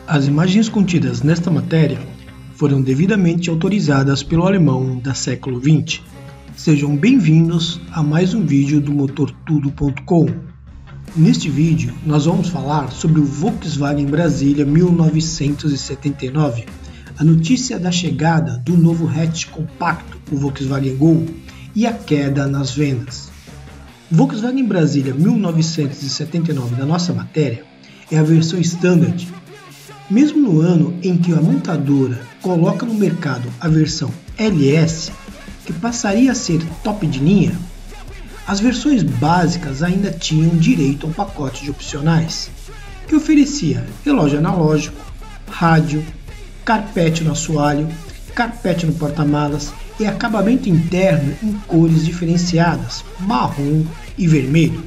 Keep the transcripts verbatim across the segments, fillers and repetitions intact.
As imagens contidas nesta matéria foram devidamente autorizadas pelo alemão da século vinte. Sejam bem-vindos a mais um vídeo do motor tudo ponto com. Neste vídeo, nós vamos falar sobre o Volkswagen Brasília mil novecentos e setenta e nove, a notícia da chegada do novo hatch compacto, o Volkswagen Gol, e a queda nas vendas. O Volkswagen Brasília mil novecentos e setenta e nove da nossa matéria é a versão Standard. Mesmo no ano em que a montadora coloca no mercado a versão L S, que passaria a ser top de linha, as versões básicas ainda tinham direito a um pacote de opcionais, que oferecia relógio analógico, rádio, carpete no assoalho, carpete no porta-malas e acabamento interno em cores diferenciadas, marrom e vermelho.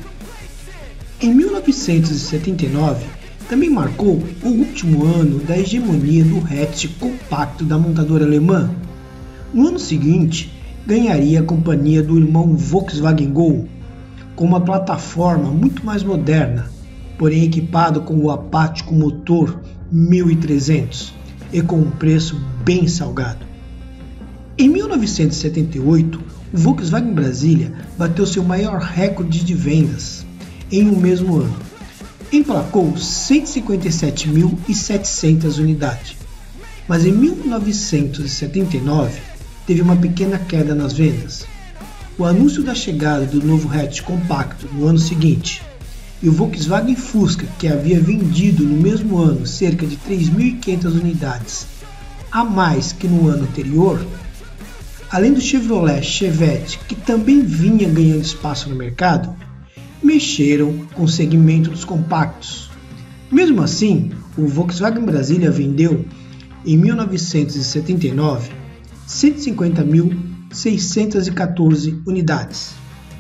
Em mil novecentos e setenta e nove, também marcou o último ano da hegemonia do hatch compacto da montadora alemã. No ano seguinte, ganharia a companhia do irmão Volkswagen Gol, com uma plataforma muito mais moderna, porém equipado com o apático motor mil e trezentos e com um preço bem salgado. Em mil novecentos e setenta e oito, o Volkswagen Brasília bateu seu maior recorde de vendas em um mesmo ano. Emplacou cento e cinquenta e sete mil e setecentas unidades, mas em mil novecentos e setenta e nove teve uma pequena queda nas vendas. O anúncio da chegada do novo hatch compacto no ano seguinte e o Volkswagen Fusca, que havia vendido no mesmo ano cerca de três mil e quinhentas unidades a mais que no ano anterior, além do Chevrolet Chevette, que também vinha ganhando espaço no mercado, mexeram com o segmento dos compactos. Mesmo assim, o Volkswagen Brasília vendeu, em mil novecentos e setenta e nove, cento e cinquenta mil seiscentas e quatorze unidades.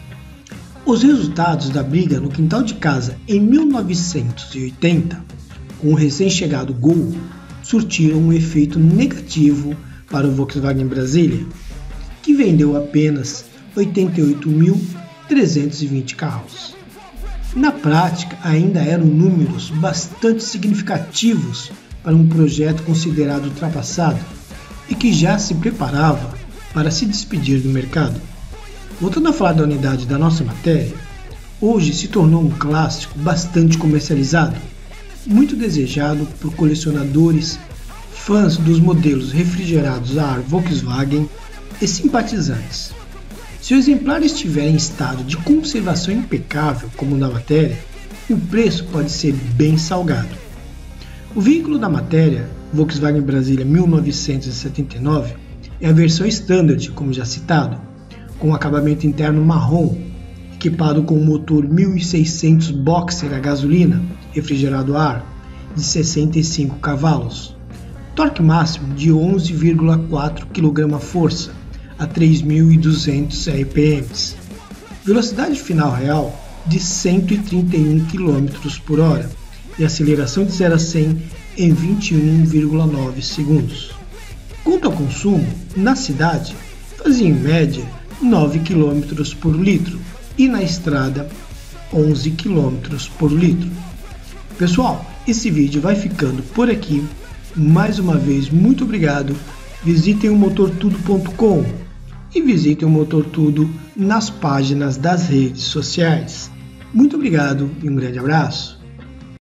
Os resultados da briga no quintal de casa em mil novecentos e oitenta, com o recém-chegado Gol, surtiram um efeito negativo para o Volkswagen Brasília, que vendeu apenas oitenta e oito mil trezentos e vinte carros. Na prática, ainda eram números bastante significativos para um projeto considerado ultrapassado e que já se preparava para se despedir do mercado. Voltando a falar da unidade da nossa matéria, hoje se tornou um clássico bastante comercializado, muito desejado por colecionadores, fãs dos modelos refrigerados a ar Volkswagen e simpatizantes. Se o exemplar estiver em estado de conservação impecável, como na matéria, o preço pode ser bem salgado. O veículo da matéria, Volkswagen Brasília mil novecentos e setenta e nove, é a versão Standard, como já citado, com acabamento interno marrom, equipado com um motor mil e seiscentos Boxer a gasolina, refrigerado a ar, de sessenta e cinco cavalos, torque máximo de onze vírgula quatro quilograma-força, a três mil e duzentos R P M, velocidade final real de cento e trinta e um quilômetros por hora e aceleração de zero a cem em vinte e um vírgula nove segundos. Quanto ao consumo, na cidade fazia em média nove quilômetros por litro e na estrada onze quilômetros por litro. Pessoal, esse vídeo vai ficando por aqui. Mais uma vez, muito obrigado. Visitem o motor tudo ponto com e visitem o Motor Tudo nas páginas das redes sociais. Muito obrigado e um grande abraço.